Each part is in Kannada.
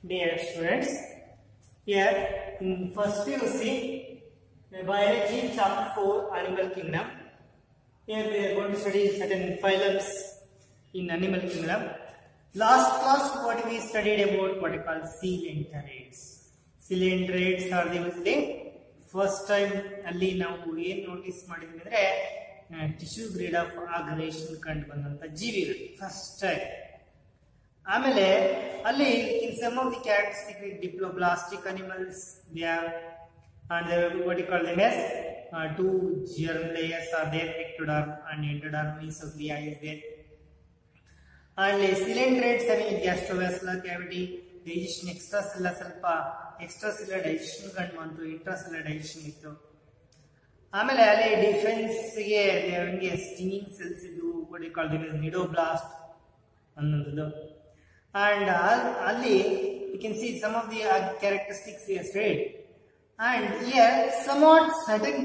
Dear students, here in first PUC, biology chapter 4, animal kingdom. Here we are going to study certain phylums in animal kingdom. Last class, what we studied about what we call coelenterids. Coelenterids are the first time ಅಲ್ಲಿ ನಾವು ಏನು ನೋಟಿಸ್ ಮಾಡಿದ್ವಿ ಅಂದ್ರೆ ಟಿಶ್ಯೂ ಗ್ರೇಡ್ ಆಫ್ ಆರ್ಗನೈಸೇಷನ್ ಕಂಡು ಬಂದಂತ ಜೀವಿಗಳು ಫಸ್ಟ್ ಟೈಮ್. ಆಮೇಲೆ ಅಲ್ಲಿ in some of the characteristic diploblastic animals and what you call them as two germ layers are there, ectoderm and endoderm mesoglea is there. And coelenterids having gastrovascular cavity, digestion extracellular ಸ್ವಲ್ಪ extracellular digestion ಕಂಡು ಬಂತು, intracellular digestion ಇತ್ತು. ಆಮೇಲೆ ಅಲ್ಲಿ ಡಿಫೆನ್ಸ್ ಗೆ ನಮಗೆ ಸ್ಟಿಂಗಿಂಗ್ ಸೆಲ್ಸ್ ಇದ್ದು what you call them as nidoblast ಅನ್ನೋದು. And ಅಲ್ಲಿ you can see some of the characteristics we have studied. And here somewhat certain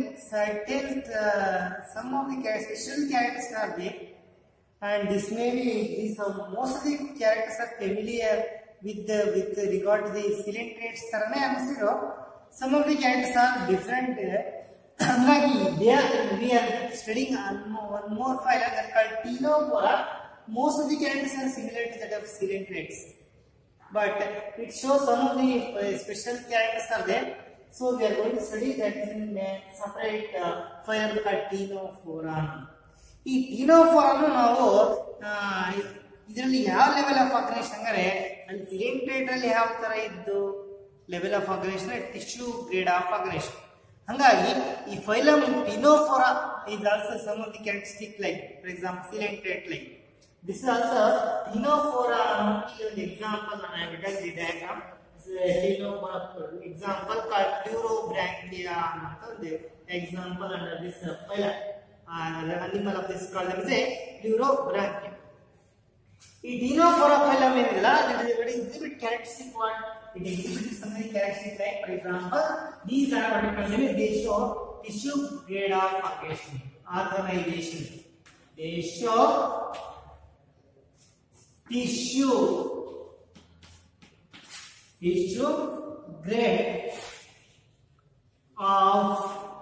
some of the special characters are there, and this may be most of the characters are familiar with regard to the coelenterids tarane anisido. Some of the characters are different. We are studying one more phylum that called Ctenophora. Most of the characters are similar to that of coelenterids, but it shows some of the special characters are there. So we are going to study that in a separate phylum called Ctenophora. ಈ Ctenophora ನಾವು ಇದರಲ್ಲಿ ಯಾವ ಲೆವೆಲ್ ಆಫ್ ಆರ್ಗನೈಸೇಷನ್ ಅಂದ್ರೆ ಅಲ್ಲಿ coelenterids ಅಲ್ಲಿ ಯಾವ ತರ ಇದ್ದು level of organisation tissue grade of organisation. ಹಾಗಾಗಿ ಈ phylum Ctenophora is also some of the characteristic like for example coelenterids like this is also Ctenophora. One example I have written the diagram. Example called Plurobranchia. Example under this phylum. The animal of this called as a Plurobranchia. The Ctenophora phylum is what exhibit characteristic what it exhibits something characteristic like for example these are what they show tissue grade of organization. They show tissue grade of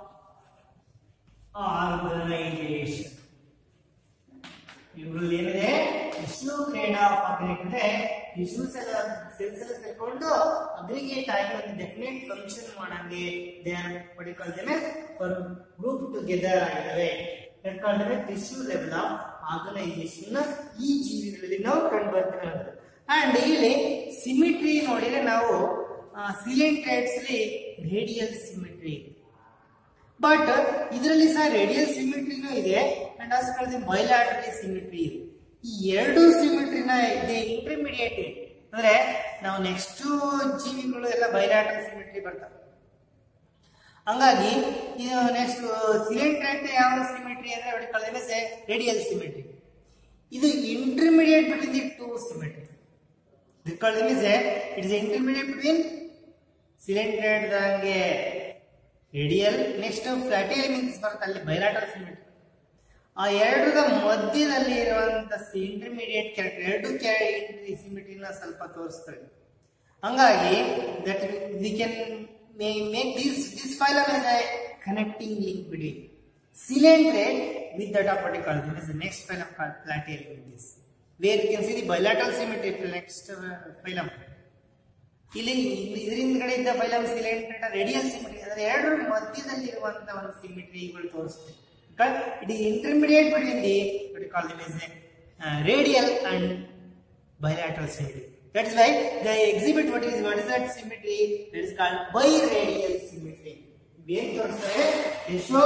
organization. ಇವುಗಳು ಏನಿದೆ ಟಿಶ್ಯೂ ಗ್ರೇಡ್ ಆಫ್ ಆರ್ಗನೈಸೇಷನ್ ಅಂದ್ರೆ ಟಿಶ್ಯೂಸ್ ಎಲ್ಲ ಸೆಲ್ಸ್ ಎಲ್ಲ ಸೇರ್ಕೊಂಡು ಅಗ್ರಿಗೇಟ್ ಆಗಿ ಒಂದು ಡೆಫಿನೆಟ್ ಫಂಕ್ಷನ್ ಮಾಡಂಗೆ they are what you call them for group together ಆಗಿವೆ. That called as tissue level of organisation ಈ ಜೀವಿಗಳಲ್ಲಿ ನಾವು ಕಂಡು ಬರ್ತೀವಿ. ಅಂಡ್ ಇಲ್ಲಿ ಸಿಮಿಟ್ರಿ ನೋಡಿದ್ರೆ ನಾವು coelenterids ಅಲ್ಲಿ ರೇಡಿಯಲ್ ಸಿಮಿಟ್ರಿ ಇದೆ, ಬಟ್ ಇದರಲ್ಲಿ ಸಹ ರೇಡಿಯಲ್ ಸಿಮಿಟ್ರಿನೂ ಇದೆ ಅಂಡ್ ಆಲ್ಸೋ ಬೈಲ್ಯಾಟರಲ್ ಸಿಮಿಟ್ರಿ ಇದೆ. ಈ ಎರಡು ಸಿಮಿಟ್ರಿನ ಇದೆ ಇಂಟರ್ಮೀಡಿಯೇಟ್ ಅಂದ್ರೆ ನಾವು ನೆಕ್ಸ್ಟ್ ಜೀವಿಗಳು ಎಲ್ಲ ಬೈಲ್ಯಾಟರಲ್ ಸಿಮಿಟ್ರಿ ಬರ್ತವೆ. ಹಂಗಾಗಿ ಇದು ನೆಕ್ಸ್ಟ್ coelenterids ಯಾವ ಸಿಮಿಟ್ರಿ ಅಂದ್ರೆ what you call them as radial symmetry. ಇದು intermediate between the two symmetry. Because it is intermediate between coelenterids and radial. Next plateal means ಬರುತ್ತಲ್ಲಿ bilateral symmetry. ಆ ಎರಡರ ಮಧ್ಯದಲ್ಲಿ ಇರುವಂತ ಇಂಟರ್ಮೀಡಿಯೇಟ್ ಕ್ಯಾರೆಕ್ಟರ್ ಎರಡು ಸಿಮಿಟ್ರಿನ ಸ್ವಲ್ಪ ತೋರಿಸ್ತಾರೆ. ಹಂಗಾಗಿ that we can make this phylum as a connecting link between coelenterids with that of what you call them as the next phylum called plateal in this, where you can see the bilateral symmetry next phylum. ಇಲ್ಲಿ ಇದರಿಂದಗಡೆ ಇದ್ದ ಫೈಲಮ್ coelenterids ರೇಡಿಯಲ್ ಸಿಮಿಟ್ರಿ ಅಂದ್ರೆ ಎರಡರ ಮಧ್ಯದಲ್ಲಿ ಇರುವಂತ ಒಂದು ಸಿಮಿಟ್ರಿಗಳು ತೋರಿಸುತ್ತೆ. It is intermediate between the what you call them as radial and bilateral symmetry. That is why they exhibit what is that symmetry that is called biradial symmetry. ಏನು ತೋರಿಸ್ತಾರೆ they show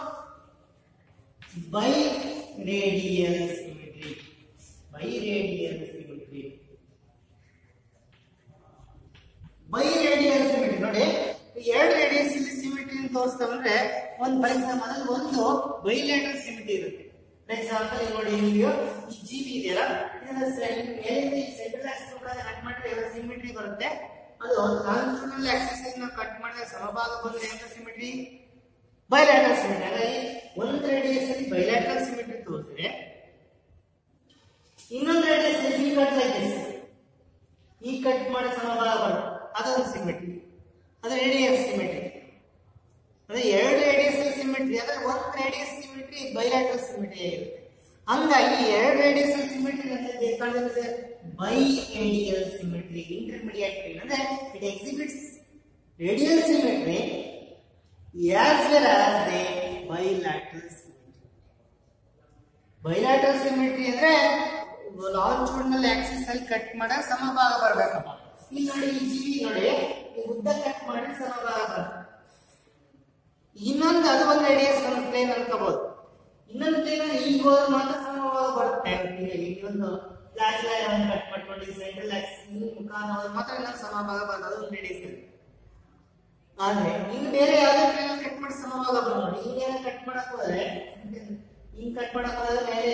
biradial symmetry. Biradial symmetry. Biradial symmetry ನೋಡಿ ಎರಡು ರೇಡಿಯಲ್ ಸಿಮಿಟ್ರಿ ತೋರಿಸ್ತಾವಂದ್ರೆ ಒಂದು ಫಾರ್ ಎಕ್ಸಾಂಪಲ್ ಒಂದು ಬೈಲ್ಯಾಟರಲ್ ಸಿಮಿಟ್ರಿ ಇರುತ್ತೆ. ಫಾರ್ ಎಕ್ಸಾಂಪಲ್ ನೋಡಿ ಇಲ್ಲಿ ಈ ಜೀವಿ ಇದೆಯಲ್ಲ ಇದನ್ನ ಸೆಂಟ್ರಲ್ ಆಕ್ಸಿಸ್ ಕಟ್ ಮಾಡಿದ್ರೆ ಎಲ್ಲ ಸಿಮಿಟ್ರಿ ಬರುತ್ತೆ. ಅದು ಲಾಂಜಿಟ್ಯೂಡಿನಲ್ ಆಕ್ಸಿಸ್ ನ ಕಟ್ ಮಾಡಿದ್ರೆ ಸಮಭಾಗ ಬಂದ್ರೆ ಅಂತ ಸಿಮಿಟ್ರಿ ಬೈಲ್ಯಾಟರಲ್ ಸಿಮಿಟ್ರಿ. ಅಂದ್ರೆ ಒಂದು ರೇಡಿಯಸ್ ಅಲ್ಲಿ ಬೈಲ್ಯಾಟರಲ್ ಸಿಮಿಟ್ರಿ ತೋರಿಸಿದ್ರೆ ಇನ್ನೊಂದು ರೇಡಿಯಸ್ ಈ ಕಟ್ ಮಾಡಿ ಸಮಭಾಗ ಬರುತ್ತೆ, ಅದೊಂದು ಸಿಮೆಟ್ರಿ. ಅದು ರೇಡಿಯಸ್ ಸಿಮೆಟ್ರಿ. ಅಂದ್ರೆ ಎರಡು ರೇಡಿಯಸ್ ಸಿಮೆಟ್ರಿ, ಅಂದ್ರೆ ಒಂದು ರೇಡಿಯಸ್ ಸಿಮೆಟ್ರಿ ಬೈಲ್ಯಾಟರಲ್ ಸಿಮೆಟ್ರಿ ಆಗಿರುತ್ತೆ. ಹಂಗಾಗಿ ಎರಡು ರೇಡಿಯಸ್ ಸಿಮೆಟ್ರಿ ಅಂತ biradial symmetry intermediate plane ಅಂದ್ರೆ it exhibits radial symmetry as well as the bilateral symmetry. Bilateral symmetry ಅಂದ್ರೆ ಲಾಂಜಿಟ್ಯೂಡಿನಲ್ ಆಕ್ಸಿಸ್ ಅಲ್ಲಿ ಕಟ್ ಮಾಡೋ ಸಮಭಾಗ ಬರಬೇಕಪ್ಪ. ಇಲ್ಲಿ ನೋಡಿ ಈ ಜೀವಿ ನೋಡಿ ಈ ಉದ್ದ ಕಟ್ ಮಾಡಿ ಸಮಭಾಗ ಬರುತ್ತೆ. ಇನ್ನೊಂದು ಅದು ಒಂದು ರೇಡಿಯಸ್ ಒಂದು ಪ್ಲೇನ್ ಅನ್ಕೋಬಹುದು. ಇನ್ನೊಂದು ಪ್ಲೇನ್ ಈಗ ಹೋದ್ರೆ ಮಾತ್ರ ಸಮಭಾಗ ಬರುತ್ತೆ. ಇನ್ನೊಂದು ಫ್ಲಾಶ್ ಲೈನ್ ಅನ್ನು ಕಟ್ ಮಾಡ್ಕೊಂಡು ಸೆಂಟ್ರಲ್ ಆಕ್ಸಿಸ್ ಮುಖಾನ ಹೋದ್ರೆ ಮಾತ್ರ ಇನ್ನೊಂದು ಸಮಭಾಗ ಬರುತ್ತೆ. ಅದು ಒಂದು ರೇಡಿಯಸ್ ಇದೆ. ಆದ್ರೆ ಇನ್ನು ಬೇರೆ ಯಾವ್ದೇ ಪ್ಲೇನ್ ಕಟ್ ಮಾಡಿ ಸಮಭಾಗ ನೋಡಿ. ಹಿಂಗೇನ ಕಟ್ ಮಾಡಕ್ ಹೋದ್ರೆ ಹಿಂಗ್ ಕಟ್ ಮಾಡಕ್ ಹೋದ್ರೆ ಮೇಲೆ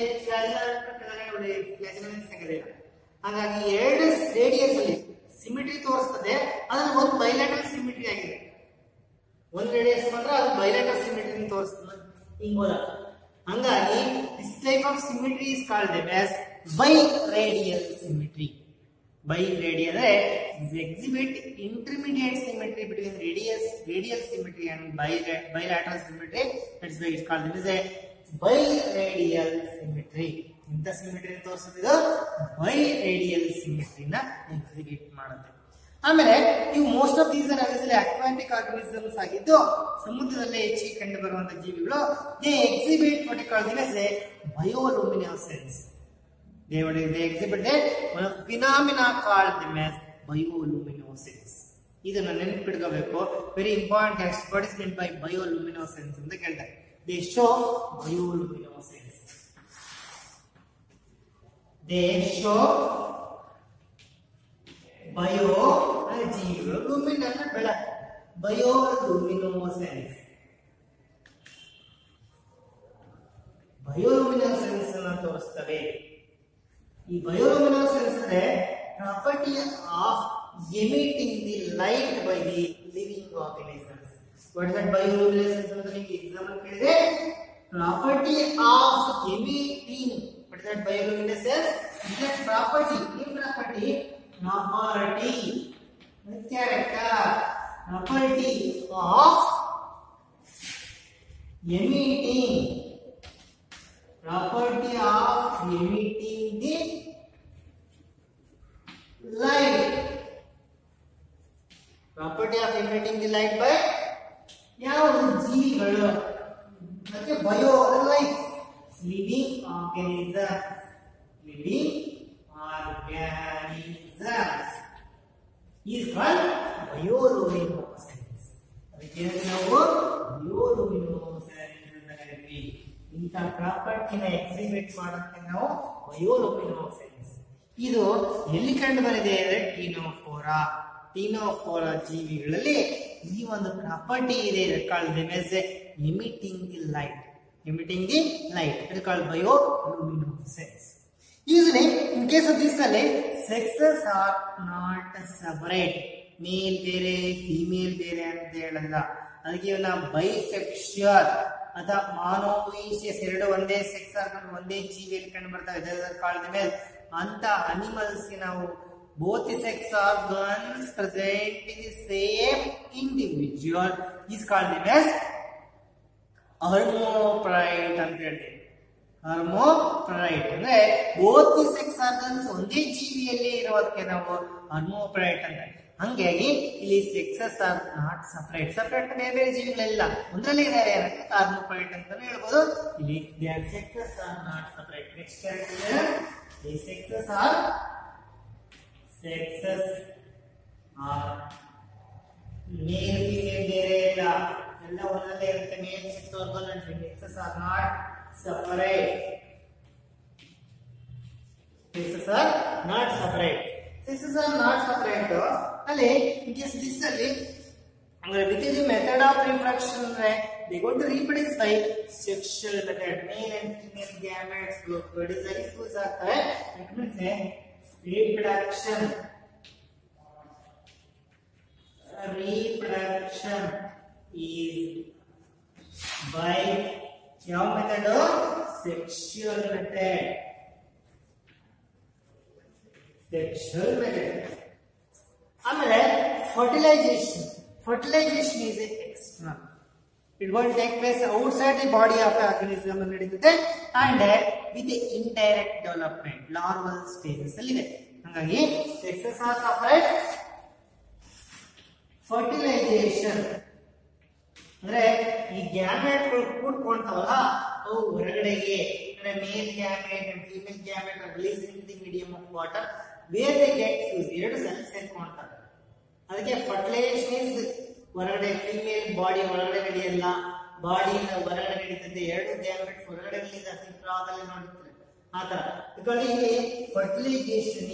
ಹಾಗಾಗಿ ಎರಡು ರೇಡಿಯಸ್ ಅಲ್ಲಿ ಸಿಮಿಟ್ರಿ ತೋರಿಸ್ತದೆ. ಅದ್ರಲ್ಲಿ ಒಂದು ಬೈಲ್ಯಾಟರಲ್ ಸಿಮಿಟ್ರಿ ಆಗಿದೆ. ಒಂದು ರೇಡಿಯಸ್ ಮಾತ್ರ ಅದು ಬೈಲ್ಯಾಟರಲ್ ಸಿಮಿಟ್ರಿ ತೋರಿಸ್ತದೆ ಹಿಂಗ್ ಹೋದ. ಹಂಗಾಗಿ this type of symmetry is called as biradial symmetry. By radial exhibit intermediate symmetry between radial symmetry and bilateral symmetry. That's why it's called as a biradial symmetry. ಇಂತ ಸಿಮಿಟ್ರಿ ತೋರಿಸಿದ biradial symmetry ನ ಎಕ್ಸಿಬಿಟ್ ಮಾಡುತ್ತೆ. ಆಮೇಲೆ ಇವು most of these are aquatic organisms ಆಗಿದ್ದು ಸಮುದ್ರದಲ್ಲೇ ಹೆಚ್ಚಿಗೆ ಕಂಡು ಬರುವಂತಹ ಜೀವಿಗಳು. They exhibit what you call as a bioluminescence. They exhibit one phenomena called them as bioluminescence. ಇದನ್ನ ನೆನಪಿಟ್ಕೋಬೇಕು. Very important text. What is mean by bioluminescence ಅಂತ ಕೇಳ್ತಾರೆ. They show bioluminescence. They show bio ಜೀವಿಗಳು ಲುಮಿನ್ ಅಂದ್ರೆ ಬೆಳಕು. bioluminescence. bioluminescence ಅನ್ನು ತೋರಿಸ್ತವೆ. ಈ bioluminescence ಅಂದ್ರೆ property of emitting the light by the living organisms. What is that bioluminescence ಅಂತ ನಿಮಗೆ ಎಕ್ಸಾಮ್ ಅಲ್ಲಿ ಕೇಳಿದೆ. Property of emitting. What is that bioluminescence? Is that property. ಏನ್ property? Property character. Property of emitting. Property of emitting the light. Property of emitting the light by ಯಾವ ಜೀವಿಗಳು ಮತ್ತೆ bio life living organism. Living organisms is called bioluminescence. ಅದಕ್ಕೆ ನಾವು bioluminescence ಅಂತ ಕರೀತೀವಿ. ಇಂಥ ಪ್ರಾಪರ್ಟಿನ ಎಕ್ಸಿಬಿಟ್ ಮಾಡೋಕ್ಕೆ ನಾವು bioluminescence. ಇದು ಎಲ್ಲಿ ಕಂಡು ಬಂದಿದೆ ಅಂದ್ರೆ ಟೀನೋಫೋರಾ ಜೀವಿಗಳಲ್ಲಿ ಈ ಒಂದು ಪ್ರಾಪರ್ಟಿ ಇದೆ. Called emitting the light. Emitting the light it called bioluminescence. Usually in case of this sexes are not separate. Male ಬೇರೆ ಫಿಮೇಲ್ ಬೇರೆ ಅಂತ ಹೇಳಲ್ಲ. ಅದಕ್ಕೆ ನಾವು ಬೈಸೆಕ್ಷುವಲ್ ಅಥವಾ ಮಾನೋಯಿಸಿಯಸ್ ಎರಡು ಒಂದೇ ಸೆಕ್ಸ್ ಆರ್ಗನ್ ಒಂದೇ ಜೀವಿಯಲ್ಲಿ ಕಂಡು ಬರ್ತವೆ. ಅಂತ ಅನಿಮಲ್ಸ್ ಗೆ ನಾವು both the sex organs present in the same individual is called as hermaphrodite ಅಂತ ಹೇಳ್ತೀವಿ. hermaphrodite ಅಂದ್ರೆ both the sex organs ಒಂದೇ ಜೀವಿಯಲ್ಲಿ ಇರೋದಕ್ಕೆ ನಾವು hermaphrodite ಅಂತ. ಹಂಗಾಗಿ ಇಲ್ಲಿ sexes are not separate. Separate ಬೇರೆ ಬೇರೆ ಜೀವಿಗಳೆಲ್ಲ ಒಂದರಲ್ಲೇ ಇದ್ದಾರೆ ಅನ್ನಕ್ಕೆ hermaphrodite ಅಂತಾನೆ ಹೇಳ್ಬೋದು. ಇಲ್ಲಿ their sexes are not separate. Next character, the sexes are male female ಬೇರೆ ಇಲ್ಲ, ಎಲ್ಲ ಒಂದಲ್ಲೇ ಇರುತ್ತೆ. Male sex organ and sexes are not separate. Sexes are not separate. Sexes are not separate ಅಲ್ಲಿ ಇನ್ ಕೇಸ್ ದಿಸ್ ಅಲ್ಲಿ ಅಂದ್ರೆ with the method of reproduction ಅಂದ್ರೆ they going to reproduce by sexual method. Male and female gametes produce fuse ಆಗ್ತವೆ. that means reproduction is by ಯಾವ ಮೆಥಡ್? sexual method. ಆಮೇಲೆ fertilisation is external. It going to take place outside the body of the organism ನಡೆಯುತ್ತೆ and with indirect development larval stages ಅಲ್ಲಿ ಇದೆ. ಹಾಗಾಗಿ sexes are separate. Fertilization ಅಂದ್ರೆ ಈ ಗ್ಯಾಮೆಟ್ಗಳು ಕೂಡ್ಕೊಂತಾವಲ್ಲ ಅವು ಹೊರಗಡೆಗೆ ಅಂದ್ರೆ male gamete and female gamete are released in the medium of water where they get fuse. ಎರಡು ಸೆಲ್ ಸೇರ್ಕೊಂತಾರೆ. ಅದಕ್ಕೆ ಫರ್ಟಿಲೈಸೇಷನ್ ಇಸ್ ಹೊರಗಡೆ ಫೀಮೇಲ್ ಬಾಡಿ ಒಳಗಡೆ ನಡೆಯಲ್ಲ, ಬಾಡಿಯಿಂದ ಹೊರಗಡೆ ನಡೀತದೆ. ಎರಡು ಗ್ಯಾಮೆಟ್ ಹೊರಗಡೆ ರಿಲೀಸ್ ಆಗ್ತದೆ. ಫ್ರಾಗಲ್ಲಿ ನೋಡ್ತಾರೆ ಆತರ. ಬಿಕಾಸ್ ಇಲ್ಲಿ ಫರ್ಟಿಲೈಸೇಷನ್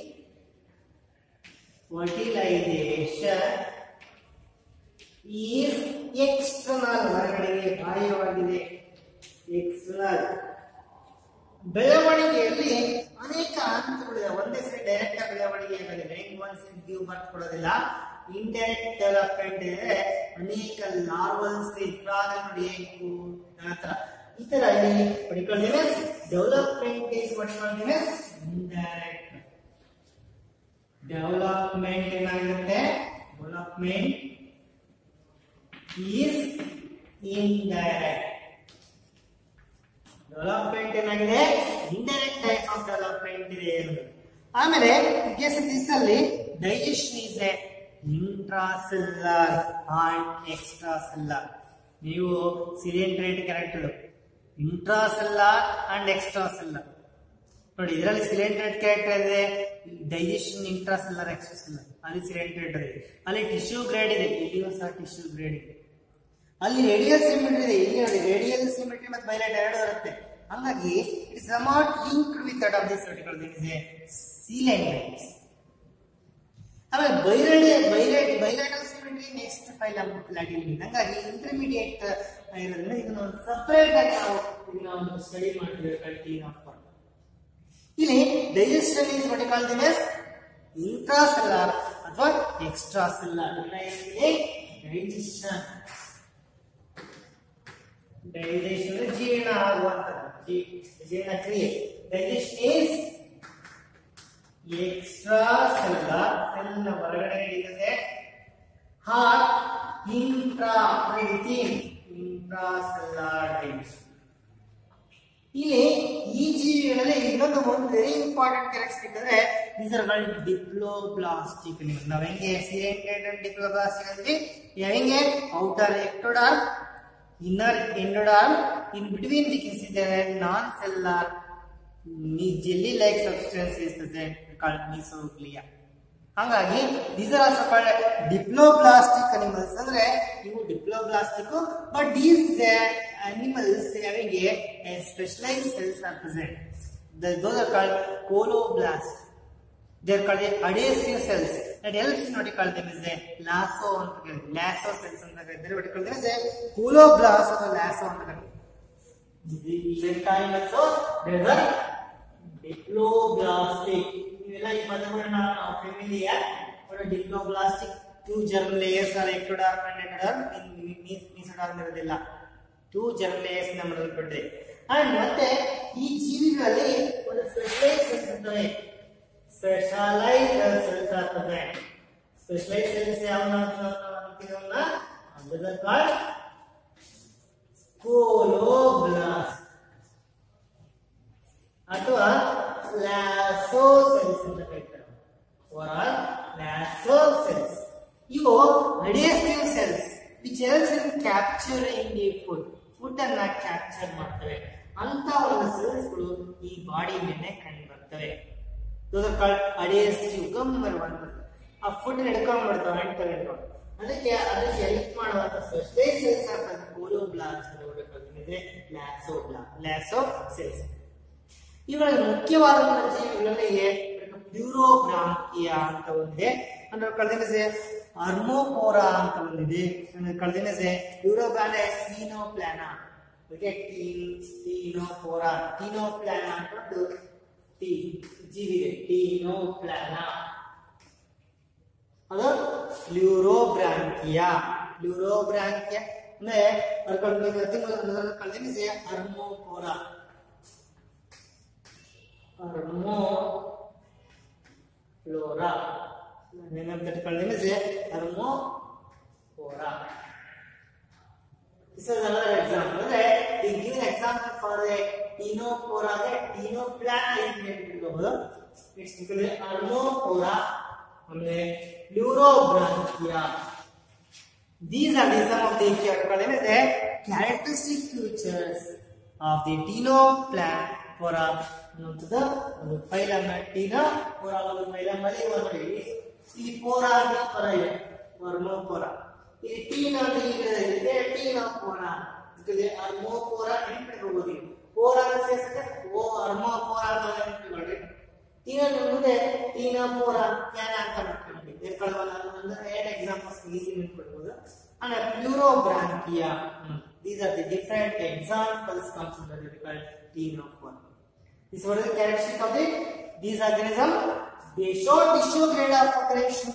ಈಸ್ ಎಕ್ಸ್ಟರ್ನಲ್, ಹೊರಗಡೆಗೆ ಬಾಹ್ಯವಾಗಿದೆ, ಎಕ್ಸ್ಟರ್ನಲ್. ಬೆಳವಣಿಗೆಯಲ್ಲಿ ಅನೇಕ ಹಂತಗಳಿವೆ. ಒಂದೇ ಸರಿ ಡೈರೆಕ್ಟ್ ಆಗಿ ಬೆಳವಣಿಗೆ ಆಗೋದಿಲ್ಲ. ಒಂದ್ ಸರಿ ಗಿವ್ ಬರ್ತ್ ಕೊಡೋದಿಲ್ಲ. ಇಂಡೈರೆಕ್ಟ್ ಡೆವಲಪ್ಮೆಂಟ್ ಇದೆ. ಅನೇಕ ಲಾರ್ವಲ್ ಸ್ಟೇಜ್ ನೋಡಿ ಆತರ ಈ ತರ ಇಲ್ಲಿ ಪಡ್ಕೊಳ್ತೇವೆ. ಡೆವಲಪ್ಮೆಂಟ್ ಈಸ್ ಪಡ್ಕೊಳ್ತೇವೆ ಇಂಡೈರೆಕ್ಟ್. ಡೆವಲಪ್ಮೆಂಟ್ ಏನಾಗುತ್ತೆ? Development is indirect. ಡೆವಲಪ್ಮೆಂಟ್ ಏನಾಗಿದೆ? ಇಂಡೈರೆಕ್ಟ್ ಟೈಪ್ ಆಫ್ ಡೆವಲಪ್ಮೆಂಟ್ ಇದೆ. ಆಮೇಲೆ ಕೇಸ್ ದಿಸ್ ಅಲ್ಲಿ digestion is a intracellular and extracellular. ನೀವು ಸಿಲಿಂಡ್ರೇಟ್ ಕ್ಯಾರೆಕ್ಟರ್ ಇಂಟ್ರಾಸೆಲ್ಯುಲರ್ ಅಂಡ್ ಎಕ್ಸ್ಟ್ರಾಸೆಲ್ಯುಲರ್ ನೋಡಿ. ಇದರಲ್ಲಿ ಸಿಲಿಂಡ್ರೇಟ್ ಕ್ಯಾರೆಕ್ಟರ್ ಇದೆ, ಡೈಜೆಷನ್ ಇಂಟ್ರಾಸೆಲ್ಯುಲರ್ ಎಕ್ಸ್ಟ್ರಾಸೆಲ್ಯುಲರ್. ಅಲ್ಲಿ ಸಿಲಿಂಡ್ರೇಟ್ ಇದೆ, ಅಲ್ಲಿ ಟಿಶ್ಯೂ ಗ್ರೇಡ್ ಇದೆ, ಇಲ್ಲಿಯೂ ಸಹ ಟಿಶ್ಯೂ ಗ್ರೇಡ್ ಇದೆ. ಅಲ್ಲಿ ರೇಡಿಯಲ್ ಸಿಮೆಟ್ರಿ ಇದೆ, ಇಲ್ಲಿ ನೋಡಿ ರೇಡಿಯಲ್ ಸಿಮೆಟ್ರಿ ಮತ್ತು ಬೈಲೈಟ್ ಎರಡು ಬರುತ್ತೆ. ಹಾಗಾಗಿ it's not linked with that of this vertical thing is a coelenterate. ಆಮೇಲೆ bilateral symmetry next phylum Latin. ಹಾಗಾಗಿ ಇಂಟರ್ಮೀಡಿಯೇಟ್ ಇರೋದ್ರಿಂದ ಇದನ್ನ ಒಂದು ಸಪರೇಟ್ ಆಗಿ ನಾವು ಸ್ಟಡಿ ಮಾಡ್ತೀವಿ. ಕಂಟಿನ್ಯೂ ಆಫ್ ಇಲ್ಲಿ digestion is what called this intracellular ಅಥವಾ ಎಕ್ಸ್ಟ್ರಾಸೆಲ್ಯುಲರ್. ಡೈಜೆಷನ್ ಜೀರ್ಣ ಆಗುವಂತದ್ದು, ಜೀರ್ಣಕ್ರಿಯೆ. ಡೈಜೆಷನ್ ಈಸ್ ಎಕ್ಸ್ಟ್ರಾಸೆಲ್ಯುಲರ್, ಸೆಲ್ ನ ಹೊರಗಡೆ ನಡೀತದೆ. Intracellular digestion. ಇಲ್ಲಿ ಈ ಜೀವಿಗಳಲ್ಲಿ ಇನ್ನೊಂದು ವೆರಿ ಇಂಪಾರ್ಟೆಂಟ್ ಕ್ಯಾರೆಕ್ಟರಿಸ್ಟಿಕ್ ಅಂದ್ರೆ these are called diploblastic. ನಾವು ಹೆಂಗೆ ಸಿಲಿಂಡ್ರೇಟ್ ಅಂಡ್ ಡಿಪ್ಲೋಬ್ಲಾಸ್ಟಿಕ್ ಅಂದ್ವಿ. ಹೆಂಗೆ outer ectoderm, inner endoderm, in between we can see there non cellular jelly like substance is present called mesoglea. ಹಾಗಾಗಿ these are also called diploblastic animals. ಅಂದ್ರೆ ಇವು diploblastic, but these animals having a specialized cells are present. Those are called coloblast. They are called adhesive cells. That helps in what you call them is a lasso ಅಂತ ಕರೀತಾರೆ. lasso cells ಅಂತ ಕರೀತಾರೆ. what you call them is a coloblast ಅಥವಾ lasso ಅಂತ ಕರೀತಾರೆ. There are diploblastic. ಇವೆಲ್ಲ ಈ ಪದಗಳನ್ನ ನಾವು familiar. diploblastic two germ layers are ectoderm and endoderm. in mesoderm ಇರೋದಿಲ್ಲ. two germ layers ನ ಮಾಡಲ್ಪಟ್ಟಿದೆ. ಅಂಡ್ ಮತ್ತೆ ಈ ಜೀವಿಗಳಲ್ಲಿ ಒಂದು ಸ್ಪೆಷಲೈಸ್ಡ್ ಸೆಲ್ಸ್ ಇರ್ತವೆ. ಸ್ಪೆಷಲೈಸ್ಡ್ ಸೆಲ್ಸ್ ಆಗ್ತವೆ. ಸ್ಪೆಷಲೈಸ್ಡ್ ಸೆಲ್ಸ್ ಯಾವನ್ನ ಅಂತೀವಲ್ಲ ಅದರ ಕಾಲ್ಡ್ ಕೋಲೋಬ್ಲಾಸ್ಟ್ ಅಥವಾ ಲ್ಯಾಸೋ ಸೆಲ್ಸ್ ಅಂತ ಕರೀತಾರೆ. Overall lasso cells. ಇವು adhesive cells which helps in capturing the food. Food ಅನ್ನ ಕ್ಯಾಪ್ಚರ್ ಮಾಡ್ತವೆ. ಅಂತ ಒಂದು ಸೆಲ್ಸ್ ಗಳು ಈ ಬಾಡಿ ಮೇಲೆ ಕಂಡು ಬರ್ತವೆ. ಅಡೇಸಿವ್ ಗಮ್ ಬರುವಂತದ್ದು. ಆ ಫುಡ್ ಹಿಡ್ಕೊಂಡ್ ಬಿಡ್ತಾವೆ, ಅಂಟವೆ. ಅದಕ್ಕೆ ಹೆಲ್ಪ್ ಮಾಡುವಂತ ಸ್ಪೆಷಲೈಸ್ಡ್ ಸೆಲ್ಸ್ ಆಗ್ತದೆ. Colloblast lasso cells. ಇವುಗಳಲ್ಲಿ ಮುಖ್ಯವಾದ ಜೀವಿಗಳಲ್ಲಿ ಪ್ಯೂರೋಬ್ರಾಂಕಿಯ ಅಂತ ಒಂದಿದೆ. ಅಂದ್ರೆ ಕಳೆದಿನ ಅರ್ಮೋಪೋರಾ ಅಂತ ಒಂದಿದೆ. ಕಳೆದಿನ ಪ್ಯೂರೋಬ್ರಾನ್ ಟೀನೋಪ್ಲಾನಾ. ಟೀನೋಪ್ಲಾನಾ ಅಂತ ಜೀವಿದೆ. ಟೀನೋಪ್ಲಾನಾ ಅದು ಪ್ಯೂರೋಬ್ರಾಂಕಿಯ. ಅಂದ್ರೆ ಕಳೆದಿನ ಅರ್ಮೋಪೋರಾ. ಅರ್ಮೋಫ್ಲೋರಾ name of that called is Thermophora. This is another example. We give an example for the Ctenophora. The Ctenoplan is it's because Thermophora, Plurobranchia. These are some of the characteristic features of the Ctenophora. The phylum Ctenophora phylum Vermophora. Ctenophora. Vermophora Pora says Vermophora. Ctenophora examples and Plurobranchia. These are the different examples considered Ctenophora. This is what is the characteristic of these organisms. They show tissue grade of operation.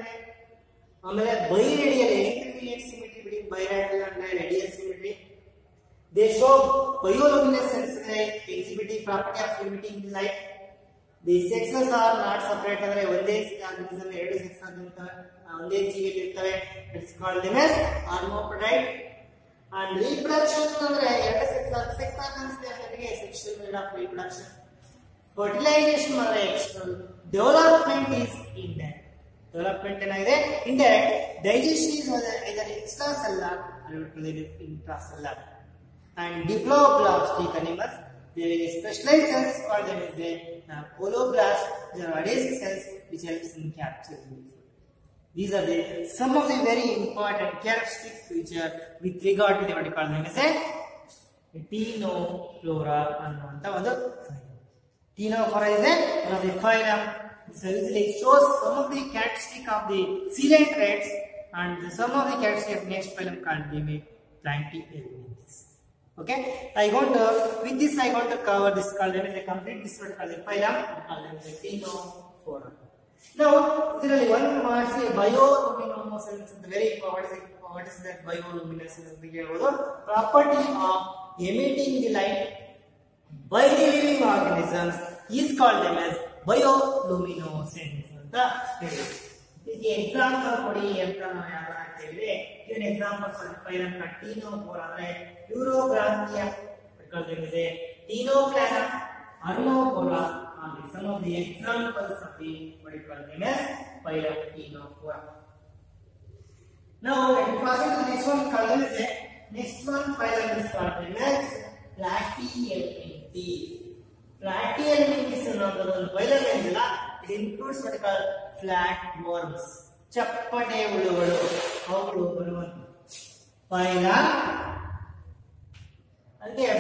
Biradial intermediate symmetry between bilateral and radial symmetry. They show bioluminescence, exhibiting property of limiting light. The sexes are not separate. One day organism, every sex organism, one day it's called them as hermaphrodite. And reproduction, sex organs, sexual mode of reproduction. Fertilization, external. Development is indirect. Development is indirect. Digestion is either extracellular or intracellular. And diploblastic animals, there is specialized cells called them as the holoblast. There are adhesive cells which helps in capturing food. These are some of the very important characteristic features with regard to the what you call them as a Ctenophora and one Ctenophora is one of the phylum. So it shows some of the characteristics of the coelenterate and some of the characteristics of next phylum called Platyhelminthes. Okay, with this I want to cover this called as a complete this what called the phylum called as Ctenophora. Now, there is one more bioluminescence. Very what is that bioluminescence? Property of emitting the light by the living organisms is called them as bioluminescence. The example for the give an example for the phylum Ctenophora, Plurobranchia, because there is a Ctenoplan, Vermophora. Some of the examples of the what you call them as phylum Ctenophora. Now, let me pass on to this one called as next one phylum is called them as Platyhelminthes. Platyhelminthes is another phylum. It includes what you call flatworms. Chappade uluvadu. Phylum and the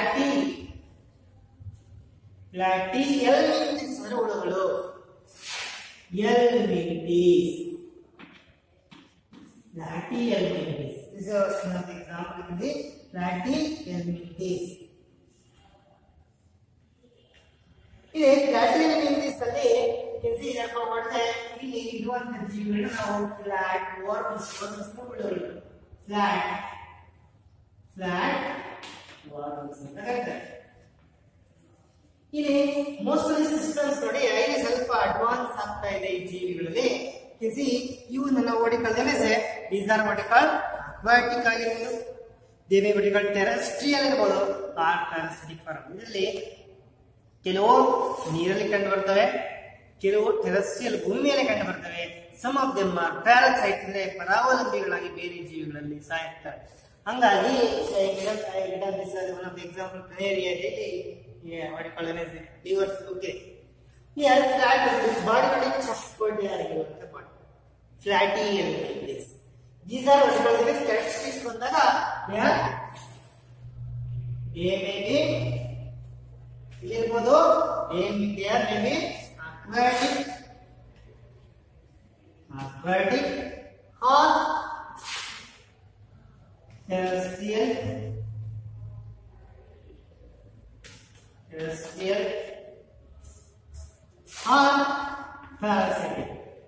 Platyhelminthes Helminthes. Platyhelminthes. This is one of the example of the Platyhelminthes. Platyhelminthes you can see that for what we want to do now flat worms flat worms. Most of the systems today are ಸ್ವಲ್ಪ advanced ಆಗ್ತಾ ಇದೆ ಈ ಜೀವಿಗಳಲ್ಲಿ. You see, ಇವನ್ನ ನಾವು what you call them as these are what you call aquatic ಆಗಿರಬಹುದು, they may what you call terrestrial ಇರಬಹುದು or parasitic form. ಇದರಲ್ಲಿ ಕೆಲವು ನೀರಲ್ಲಿ ಕಂಡು ಬರ್ತವೆ, ಕೆಲವು ಟೆರೆಸ್ಟ್ರಿಯಲ್ ಭೂಮಿಯಲ್ಲಿ ಕಂಡು ಬರ್ತವೆ. Some of them are parasite ಅಂದ್ರೆ ಪರಾವಲಂಬಿಗಳಾಗಿ ಬೇರೆ ಜೀವಿಗಳಲ್ಲಿ ಸಾಯುತ್ತಾರೆ. ಹಂಗಾಗಿ ಒನ್ ಆಫ್ ದ ಎಕ್ಸಾಂಪಲ್ ಪ್ಲೇರಿಯಾದಲ್ಲಿ what you call it as livers. Okay, here flat body chappadey ಆಗಿರುವಂತ body Platyhelminthes. These are what you call the characteristics ಬಂದಾಗ they may be ಇಲ್ಲಿರ್ಬೋದು, they may be aquatic or terrestrial or parasitic.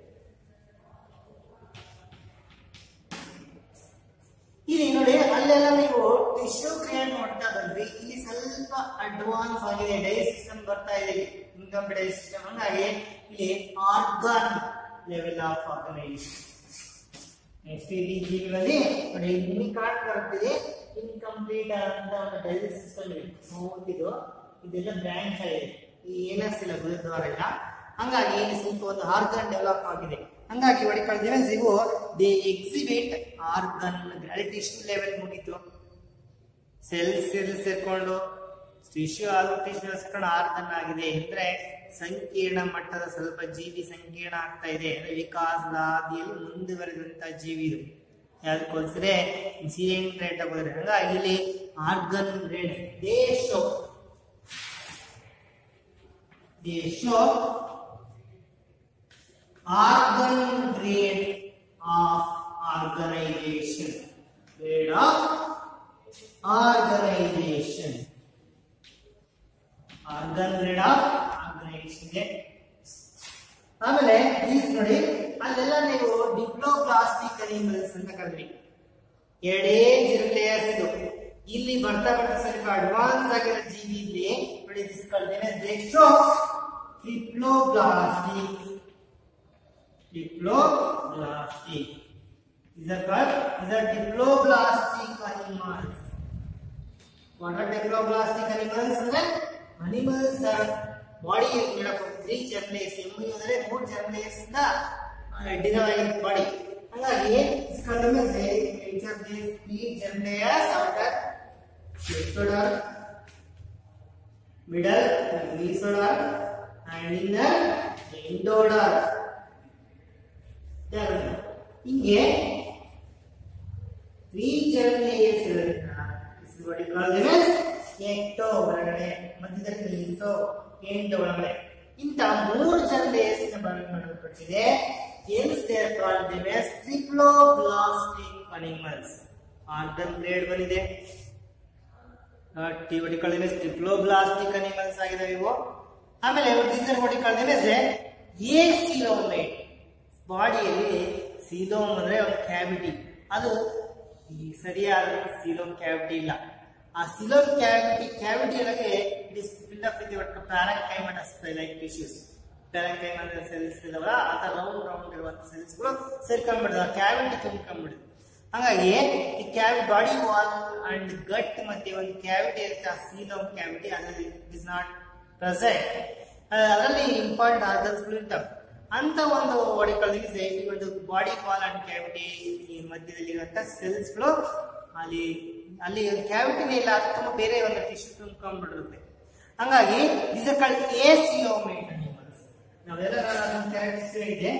ಇಲ್ಲಿ ನೋಡಿ, ಅಲ್ಲೆಲ್ಲ ನೀವು ಟಿಶ್ಯೂ ಕ್ರಿಯೇಟ್ ಮಾಡ್ತಾ ಬಂದ್ರಿ, ಇಲ್ಲಿ ಸ್ವಲ್ಪ ಅಡ್ವಾನ್ಸ್ ಆಗಿದೆ, ಡೈಜೆಸ್ಟ್ ಸಿಸ್ಟಮ್ ಬರ್ತಾ ಇದೆ, ಇನ್ಕಂಪ್ಲೀಟ್ ಡೈಜೆಸ್ಟ್ ಸಿಸ್ಟಮ್. ಹಂಗಾಗಿ ಇಲ್ಲಿ organ level of organisation. Next ಇಲ್ಲಿ ಜೀವಿಗಳಲ್ಲಿ ನೋಡಿ ನಿಮಗೆ ಕಾಣ್ತಿದೆ ಇನ್ಕಂಪ್ಲೀಟ್ ಅಂತ ಒಂದು ಡೈಜೆಸ್ಟ್ ಸಿಸ್ಟಮ್ ಇದೆ. ಇದು ಇದೆಲ್ಲ ಬ್ರಾಂಚ್ ಆಗಿದೆ, ಈ ಏನಿಲ್ಲ ಗುರುದ್ವಾರ ಇಲ್ಲ. ಹಂಗಾಗಿ ಇಲ್ಲಿ ಸ್ವಲ್ಪ ಒಂದು ಆರ್ಗನ್ ಡೆವಲಪ್ ಆಗಿದೆ. ಹಂಗಾಗಿ ಹೊಡಿಕೊಳ್ತೇವೆ ಇವು they exhibit organ gravitation level ಮುಗಿತು. ಸೆಲ್ಸ್ ಸೇರ್ಕೊಂಡು ಟಿಶ್ಯೂ ಸೇರ್ಕೊಂಡು ಆರ್ಗನ್ ಆಗಿದೆ ಅಂದ್ರೆ ಸಂಕೀರ್ಣ ಮಟ್ಟದ ಸ್ವಲ್ಪ ಜೀವಿ ಸಂಕೀರ್ಣ ಆಗ್ತಾ ಇದೆ. ವಿಕಾಸದ ಹಾದಿಯಲ್ಲಿ ಮುಂದುವರೆದಂತ ಜೀವಿ ಇದು. ಯಾವ್ದಕ್ಕೆ ಹೋಲಿಸಿದ್ರೆ ಸಿಎನ್ ರೇಟ್ ಆಗೋದ್ರೆ ಹಂಗಾಗಿ ಇಲ್ಲಿ organ rate they show organ rate of organisation. Rate of organisation. Organ rate of organisation. ಆಮೇಲೆ ಪ್ಲೀಸ್ ನೋಡಿ ಅಲ್ಲೆಲ್ಲ ನೀವು ಡಿಪ್ಲೋಪ್ಲಾಸ್ಟಿಕ್ ಅನಿಮಲ್ಸ್ ಅಂತ ಕರೆದ್ರಿ. ಎರಡೇ ಲೇಯರ್ಸ್ ಇದು. ಇಲ್ಲಿ ಬರ್ತಾ ಬರ್ತಾ ಸ್ವಲ್ಪ ಅಡ್ವಾನ್ಸ್ ಆಗಿರೋ ಜೀವಿ ಇಲ್ಲಿ ನೋಡಿ ಕಲ್ತೇನೆ ಡಿಪ್ಲೋಪ್ಲಾಸ್ಟಿಕ್. Diploblastic. These are diploblastic animals. What are diploblastic animals? Animals are body is made up of 3 germ layers. ಅಂದರೆ 3 germ layers ಇಂದ ಡಿರೈವ್ಡ್ ಬಾಡಿ. ಹಾಗಾಗಿ this contains each of these 3 germ layers outer exoderm, middle mesoderm and inner endoderm. ಹಿಂಗೆ 3 germ layers ಇರೋದ್ರಿಂದ this is what you call them as ecto ಒಳಗಡೆ, ಮಧ್ಯದಲ್ಲಿ meso, end ಒಳಗಡೆ ಇಂತ 3 germ layers ಇಂದ ಮಾಡಲ್ಪಟ್ಟಿದೆ. hence they are called them as diploblastic animals. Organ grade ಬಂದಿದೆ. what you call them as diploblastic animals ಆಗಿದೆ ಇವು. ಆಮೇಲೆ these are what you call them as acoelomate. ಬಾಡಿಯಲ್ಲಿ ಸೀಲೋಮ್ ಅಂದ್ರೆ ಒಂದು ಕ್ಯಾವಿಟಿ, ಅದು ಸರಿಯಾದ ಸೀಲೋಮ್ ಕ್ಯಾವಿಟಿ ಇಲ್ಲ. ಆ ಸೀಲೋಮ್ ಕ್ಯಾವಿಟಿ ಒಳಗೆ it is filled up with what parenchymatous like tissues. Parenchyma cells ಇದಾವಲ್ಲ ಆ ತರ ರೌಂಡ್ ಇರುವಂತ ಸೆಲ್ಸ್ ಗಳು ಸೇರ್ಕೊಂಡ್ಬಿಡುತ್ತೆ, ಕ್ಯಾವಿಟಿ ತುಂಬಿಕೊಂಡ್ಬಿಡುತ್ತೆ. ಹಾಗಾಗಿ ಈ ಬಾಡಿ ವಾಲ್ ಅಂಡ್ ಗಟ್ ಮಧ್ಯೆ ಒಂದು ಕ್ಯಾವಿಟಿ ಇರುತ್ತೆ, ಆ ಸೀಲೋಮ್ ಕ್ಯಾವಿಟಿ. ಅದರಲ್ಲಿ ಇಟ್ ಇಸ್ ನಾಟ್ ಪ್ರೆಸೆಂಟ್. ಅದರಲ್ಲಿ ಇಂಪಾರ್ಟೆಂಟ್ ಆರ್ಗನ್ಸ್ ಗಳು ಇರ್ತವೆ. ಅಂತ ಒಂದು ಹೊಡಿಕೊಳ್ಳೋದಕ್ಕೆ ಈ ಒಂದು ಬಾಡಿ ವಾಲ್ ಅಂಡ್ ಕ್ಯಾವಿಟಿ ಮಧ್ಯದಲ್ಲಿ ಇರುವಂತ ಸೆಲ್ಸ್ ಗಳು ಅಲ್ಲಿ ಕ್ಯಾವಿಟಿನೇ ಇಲ್ಲ, ತುಂಬಾ ಬೇರೆ ಒಂದು ಟಿಶ್ಯೂ ತುಂಬಿಕೊಂಡ್ಬಿಟ್ಟಿರುತ್ತೆ. ಹಂಗಾಗಿ this are called acoelomate animals. ನಾವೆಲ್ಲ ಕ್ಯಾರೆಕ್ಟರ್ಸ್ ಇದೆ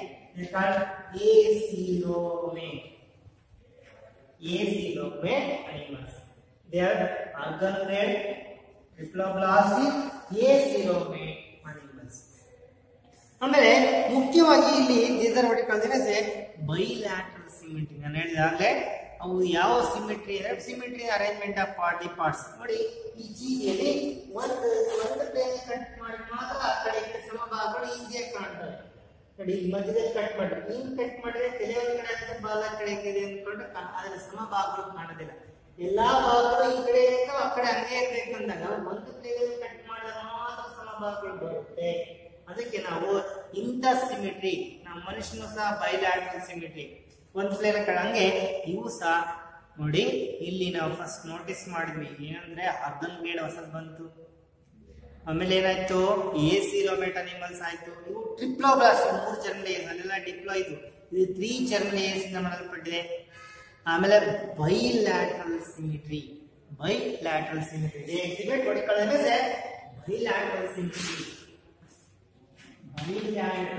acoelomate animals. They are organ grade diploblastic acoelomate animals. ಆಮೇಲೆ ಮುಖ್ಯವಾಗಿ ಇಲ್ಲಿ ಇದರ ಒಳಗೆ ಕಳೆದ್ರೆ ಬೈಲ್ಯಾಟ್ರಲ್ ಸಿಮೆಟ್ರಿ. ನಾನು ಹೇಳಿದಾಗಲೇ ಅವು ಯಾವ ಸಿಮೆಟ್ರಿ ಅಂದ್ರೆ ಸಿಮೆಟ್ರಿ ಅರೇಂಜ್ಮೆಂಟ್ ಆಫ್ ಪಾರ್ಟ್ಸ್. ನೋಡಿ ಈ ಜೀವಿಯಲ್ಲಿ ಒಂದು ಪ್ಲೇನ್ ಕಟ್ ಮಾಡಿ ಮಾತ್ರ ಆ ಕಡೆ ಸಮಭಾಗಗಳು ಈಸಿಯಾಗಿ ಕಾಣ್ತವೆ. ನೋಡಿ ಈ ಮಧ್ಯದಲ್ಲಿ ಕಟ್ ಮಾಡಿ ಹಿಂಗ್ ಕಟ್ ಮಾಡಿದ್ರೆ ತಲೆ ಒಂದು ಕಡೆ ಅಂತ ಬಾಲ ಕಡೆ ಇದೆ ಅಂದ್ಕೊಂಡು ಅದ್ರ ಸಮಭಾಗಗಳು ಕಾಣೋದಿಲ್ಲ. ಎಲ್ಲಾ ಭಾಗಗಳು ಈ ಕಡೆ ಆ ಕಡೆ ಹಂಗೆ ಇರ್ಬೇಕು ಅಂದಾಗ ಒಂದು ಪ್ಲೇನ್ ಕಟ್ ಮಾಡಿದಾಗ ಮಾತ್ರ ಸಮಭಾಗಗಳು ಬರುತ್ತೆ. ಅದಕ್ಕೆ ನಾವು ಇಂಥ ಸಿಮೆಟ್ರಿ ನಮ್ಮ ಮನುಷ್ಯನು ಸಹ ಬೈಲ್ಯಾಟ್ರಲ್ ಸಿಮೆಟ್ರಿ ಒಂದ್ ಪ್ಲೇನ್ ಹಂಗೆ ಇವು ಸಹ ನೋಡಿ ಇಲ್ಲಿ ನಾವು ಫಸ್ಟ್ ನೋಟಿಸ್ ಮಾಡಿದ್ವಿ ಏನಂದ್ರೆ ಆರ್ಗನ್ ಗ್ರೇಡ್ ಹೊಸದ್ ಬಂತು. ಆಮೇಲೆ ಏನಾಯ್ತು acoelomate ಅನಿಮಲ್ಸ್ ಆಯ್ತು. ಇವು ಟ್ರಿಪ್ಲೋಬ್ಲಾಸ್ಟ್ 3 germ layers ಅಲ್ಲೆಲ್ಲ ಡಿಪ್ಲೋ ಇದು 3 germ layers ಇಂದ ಮಾಡಲ್ಪಟ್ಟಿದೆ. ಆಮೇಲೆ bilateral symmetry they exhibit what you call them as bilateral symmetry. These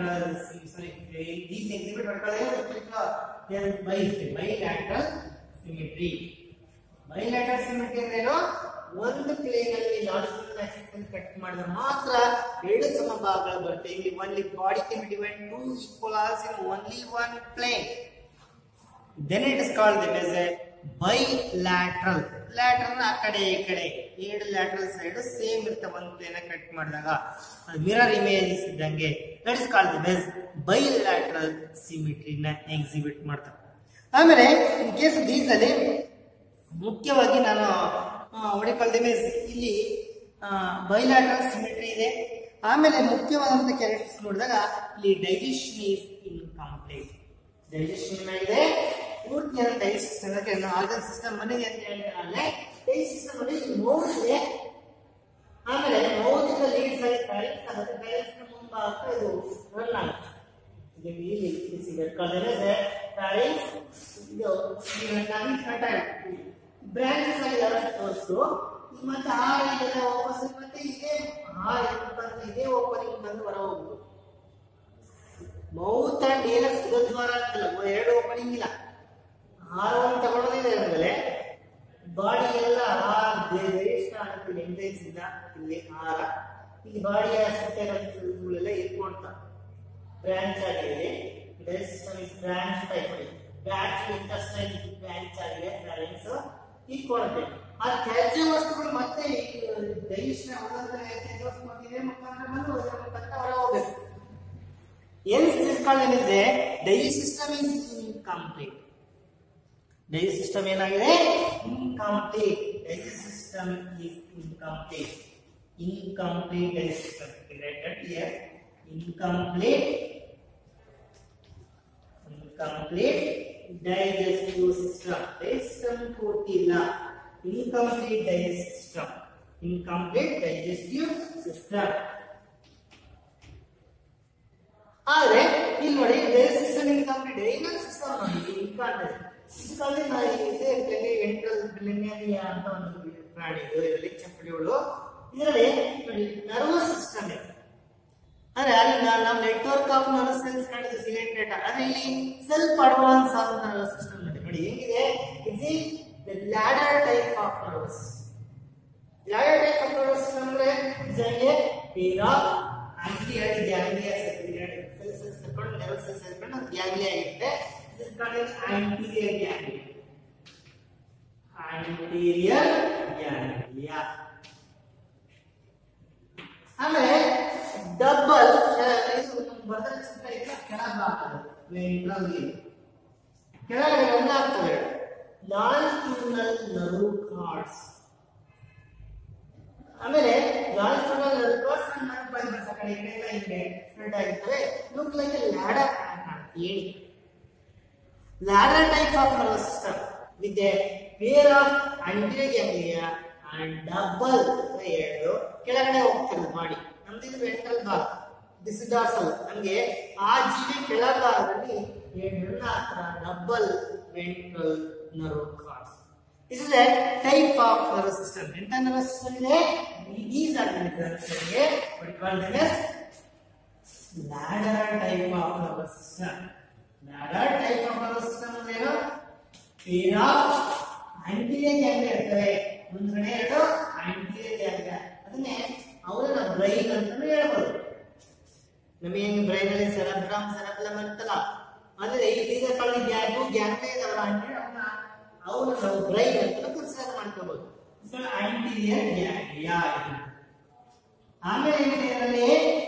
exhibit what you call them bilateral symmetry. Bilateral symmetry ಅಂದ್ರೇನು? ಒಂದು ಪ್ಲೇನ್ ಅಲ್ಲಿ ಲಾಜಿಕಲ್ ಆಕ್ಸಿಸ್ ಅನ್ನು ಕಟ್ ಮಾಡಿದ್ರೆ ಮಾತ್ರ ಎರಡು ಸಮಭಾಗಗಳು ಬರುತ್ತೆ. ಇಲ್ಲಿ only body can be divided two equal halves in only one plane. Then it is called them as a bilateral. Lateral ಆ ಕಡೆ ಈ ಕಡೆ ಎರಡು ಲ್ಯಾಟರಲ್ ಸೈಡ್ ಸೇಮ್ ಇರ್ತವೆ ಒಂದು ಪ್ಲೇನ್ ಕಟ್ ಮಾಡಿದಾಗ ಮಿರರ್ ಇಮೇಜಸ್ ಇದ್ದಂಗೆ. That is called them as bilateral symmetry ನ ಎಕ್ಸಿಬಿಟ್ ಮಾಡ್ತಾರೆ. ಆಮೇಲೆ ಇನ್ ಕೇಸ್ ದೀಸ್ ಅಲ್ಲಿ ಮುಖ್ಯವಾಗಿ ನಾನು ಇಲ್ಲಿ ಬೈಲ್ಯಾಟರಲ್ ಸಿಮೆಟ್ರಿ ಇದೆ. ಆಮೇಲೆ ಮುಖ್ಯವಾದಂತ ಕ್ಯಾರೆಕ್ಟರ್ಸ್ ನೋಡಿದಾಗ ಇಲ್ಲಿ ಡೈಜೆಷನ್ ಈಸ್ ಇನ್ಕಂಪ್ಲೀಟ್. ಡೈಜೆಷನ್ ಏನಾಗಿದೆ, ಪೂರ್ತಿಯಾದ ಡೈಜೆಸ್ಟ್ ಆರ್ಗನ್ ಸಿಸ್ಟಮ್ ಬಂದಿದೆ ಅಂತ ಹೇಳಿದ್ರೆ ಡೈಜೆಸ್ಟ್ ಸಿಸ್ಟಮ್ ಅಲ್ಲಿ ಮೌತ್ ಇದೆ. ಆಮೇಲೆ ಮೌತ್ ಇಂದ ಲೀಡ್ಸ್ ಆಗಿ ಫ್ಯಾರಿಂಕ್ಸ್ ಆಗುತ್ತೆ. ಫ್ಯಾರಿಂಕ್ಸ್ ಮುಂಭಾಗ ಇದು ರನ್ ಆಗುತ್ತೆ. ಇಲ್ಲಿ ಫ್ಯಾರಿಂಕ್ಸ್ ಇದು ಬ್ರಾಂಚಸ್ ಆಗಿ ತೋರಿಸ್ತು. ಮತ್ತೆ ಇದೆಲ್ಲ ವಾಪಸ್ ಮತ್ತೆ ಇದೇ ಇದೇ ಓಪನಿಂಗ್ ಬಂದು ಹೊರ ಹೋಗುದು. ಮೌತ್ ಅಂಡ್ ಏನಸ್ ದ್ವಾರ ಅಂತಲ್ಲ, ಎರಡು ಓಪನಿಂಗ್ ಇಲ್ಲ. ಆಹಾರವನ್ನು ತಗೊಳ್ಳೋದಿದೆ ಅಂದ್ರೆ ಬಾಡಿ ಎಲ್ಲ ಇಷ್ಟ ಆಗುತ್ತೆ. ಎಂಜೈನ್ಸ್ ಇಂದ ಇಲ್ಲಿ ಆಹಾರ ಇಲ್ಲಿ ಬಾಡಿಯ ಸುತ್ತಲೆಲ್ಲ ಇಟ್ಕೊಳ್ತಾ ಬ್ರಾಂಚ್ ಆಗಿದೆ. Digestive is branch type. Branch intestine branch ಆಗಿದೆ. ಫ್ಯಾರಿಂಕ್ಸ್ ಇಟ್ಕೊಳುತ್ತೆ. ಆ ತ್ಯಾಜ್ಯ ವಸ್ತುಗಳು ಮತ್ತೆ ಡೈಜೆಷನ್ ತ್ಯಾಜ್ಯ ವಸ್ತು ಇದೆ ಮುಖಾಂತರ ಬಂದು ಹೊರ ಹೋಗ್ಬೇಕು. Digest system is incomplete. Digest system ಏನಾಗಿದೆ, incomplete. Digest system is incomplete. Incomplete digest system related here. Incomplete digestive system. Digestion ಪೂರ್ತಿಲ್ಲ. Incomplete digestive system. Incomplete digestive system. ಆದ್ರೆ ಇಲ್ಲಿ ನೋಡಿ ಡೈಜೆಸ್ಟಿವ್ ಸಿಸ್ಟಮ್ ಇನ್ಕಂಪ್ಲೀಟ್. ಏನೋ ಸಿಸ್ಟಮ್ ನೋಡಿ ಇನ್ಕಂಪ್ಲೀಟ್. ಇದರಲ್ಲಿ ನಾವು ಇದೆ ಎಂಟ್ರಲ್ ಪ್ಲೆನೇರಿಯಾ ಅಂತ ಒಂದು ಪ್ರಾಣಿ ಇದು. ಇದರಲ್ಲಿ ಚಪ್ಪಡಿಗಳು. ಇದರಲ್ಲಿ ನೋಡಿ ನರ್ವಸ್ ಸಿಸ್ಟಮ್ ಇದೆ. ಅಂದ್ರೆ ಅಲ್ಲಿ ನಾವು ನೆಟ್ವರ್ಕ್ ಆಫ್ ನರ್ವಸ್ ಸೆಲ್ಸ್ ಕಾಣಿದೆ ಸಿಲೆಕ್ಟೆಡ್. ಆದ್ರೆ ಇಲ್ಲಿ ಸ್ವಲ್ಪ ಅಡ್ವಾನ್ಸ್ ಆದ ನರ್ವಸ್ ಸಿಸ್ಟಮ್ ನೋಡಿ ಹೇಗಿದೆ. It is the ladder type of nervous. Ladder type of nervous ಅಂದ್ರೆ ಇದರಲ್ಲಿ pair of anterior ganglia cells ಸೇರ್ಕೊಂಡು ನರ್ವಸ್ ಸೆಲ್ಸ್ ಸೇರ್ಕೊಂಡು ಒಂದು ಗ್ಯಾಂಗ್ಲಿಯಾ ಇರುತ್ತೆ. This called anterior ganglia. Anterior ganglia. ಆಮೇಲೆ ಡಬಲ್ ಬದಲ ಕೆಳಭಾಗ ಕೆಳಗಡೆ ಒಂದಾಗ್ತವೆ ಲಾಂಜಿಟ್ಯೂಡಿನಲ್ ನರ್ವ್ ಕಾರ್ಡ್ಸ್. ಆಮೇಲೆ longitudinal nerve cords and nerve fibres ಆ ಕಡೆ ಎಲ್ಲ ಹಿಂಗೆ ಸ್ಪ್ರೆಡ್ ಆಗಿರ್ತವೆ. ಲುಕ್ ಲೈಕ್ ಎ ಲ್ಯಾಡರ್ ಹೇಳಿ. Ladder type of nerve system with a pair of anterior ganglia and double ಎರಡು ಕೆಳಗಡೆ ಹೋಗ್ತಿರೋದು ಬಾಡಿ. ನಮ್ದು ಇದು ವೆಂಟ್ರಲ್ ಭಾಗ, ದಿಸ್ ಇಸ್ ಡಾರ್ಸಲ್. ನಮಗೆ ಆ ಜೀವಿ ಕೆಳಭಾಗದಲ್ಲಿ double ventral nerve cords. This is a type of nerve system. ಎಂತ ನರ್ವ್ ಸಿಸ್ಟಮ್ ಇದೆ? these are the what we call them as ladder type of nervous system. Ladder type of nervous system ಅಂದ್ರೆ ಏನು? pair of anterior ganglia ಇರ್ತವೆ. ಮುಂದ್ಗಡೆ ಎರಡು anterior ganglia. ಅದನ್ನೇ ಅವರನ್ನ ಬ್ರೈನ್ ಅಂತಾನೂ ಹೇಳ್ಬೋದು. ನಮಗೆ ಬ್ರೈನ್ ಅಲ್ಲಿ ಸೆರೆಬ್ರಮ್ ಸೆರೆಬ್ರಮ್ ಅಂತಲ್ಲ, ಆದ್ರೆ ಈಗ ಕಳೆದ ಗ್ಯಾಂಗ್ಲಿಯಾ ಇದಾವಲ್ಲ ಅಂದ್ರೆ ಅವನ್ನ ನಾವು ಬ್ರೈನ್ ಅಂತ ಕನ್ಸಿಡರ್ ಮಾಡ್ಕೋಬಹುದು. Anterior ganglia. ಆಮೇಲೆ ಇದರಲ್ಲಿ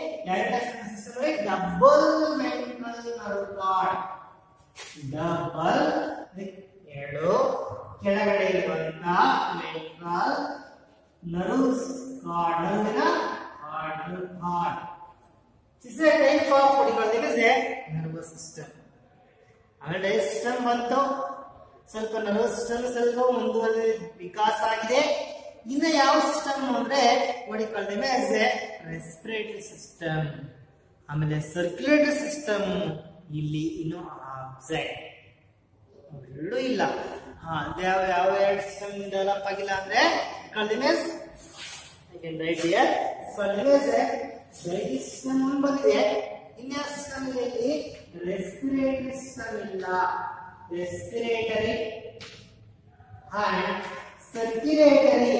double ventral nerve cord. Double ಎರಡು ಕೆಳಗಡೆ ಇರುವಂತಹ ventral nerve cord. Cord This is a type of what you call it as a nervous system. ಆಮೇಲೆ ಡೈಜೆಸ್ಟ್ ಸಿಸ್ಟಮ್ ಬಂತು. ಸ್ವಲ್ಪ ನರ್ವಸ್ ಸಿಸ್ಟಮ್ ಸ್ವಲ್ಪ ಮುಂದುವರೆದ ವಿಕಾಸ ಆಗಿದೆ. ಇನ್ನು ಯಾವ ಸಿಸ್ಟಮ್ ಅಂದ್ರೆ what you call them as a respiratory system. ಆಮೇಲೆ ಸರ್ಕ್ಯುಲೇಟರಿ ಸಿಸ್ಟಮ್ ಇಲ್ಲಿ ಇನ್ನು ಆಬ್ಸೆಂಟ್. ಎರಡೂ ಇಲ್ಲ. ಯಾವ ಯಾವ ಎರಡು ಸಿಸ್ಟಮ್ ಡೆವಲಪ್ ಆಗಿಲ್ಲ ಅಂದ್ರೆ call them as I can write here. So there is a system ಬಂದಿದೆ. ಇನ್ಯಾವ ಸಿಸ್ಟಮ್ ಇದೆ ಇಲ್ಲಿ? ರೆಸ್ಪಿರೇಟರಿ ಸಿಸ್ಟಮ್ ಇಲ್ಲ. ರೆಸ್ಪಿರೇಟರಿ ಅಂಡ್ ಸರ್ಕ್ಯುಲೇಟರಿ